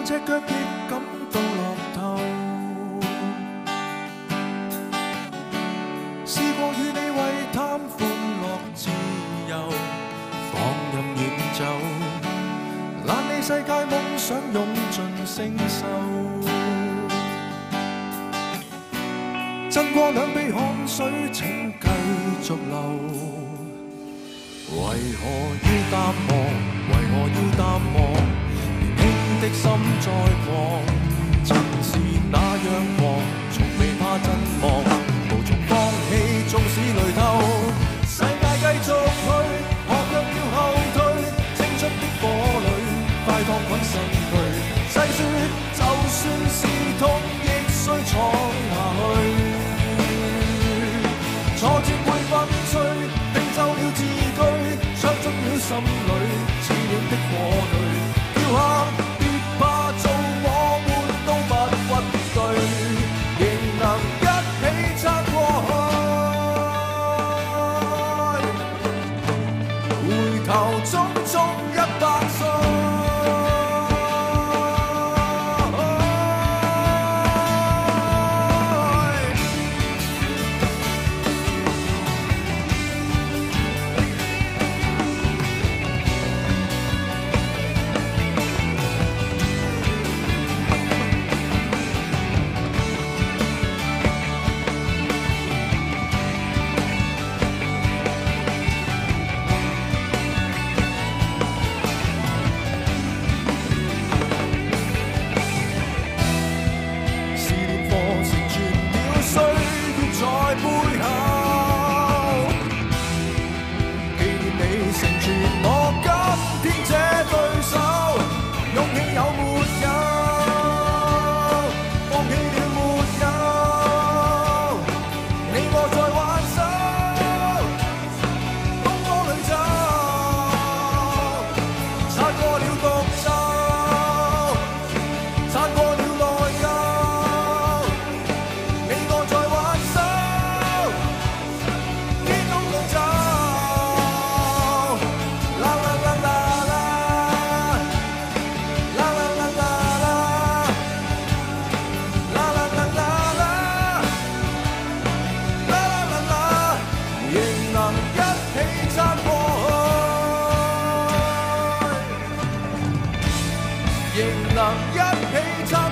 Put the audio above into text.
當赤腳亦感到樂透。試過與你為貪歡樂自由，放任遠走，懶理世界夢想湧盡星宿。震過兩臂汗水，請繼續流。為何要淡忘？為何要淡忘？年輕的心在狂，曾是那樣狂，從未怕陣亡，無從放棄，縱使累透。世界繼續去，學若要後退，青春的火裏，快當滾身去。細說，就算是痛，亦須闖下去。挫折會粉碎，拼就了自居，傷足了心裏，熾暖的火堆。叫喊別怕，做我們都不屈對，仍能一起撐過去。回頭匆匆100歲。仍能一起撐。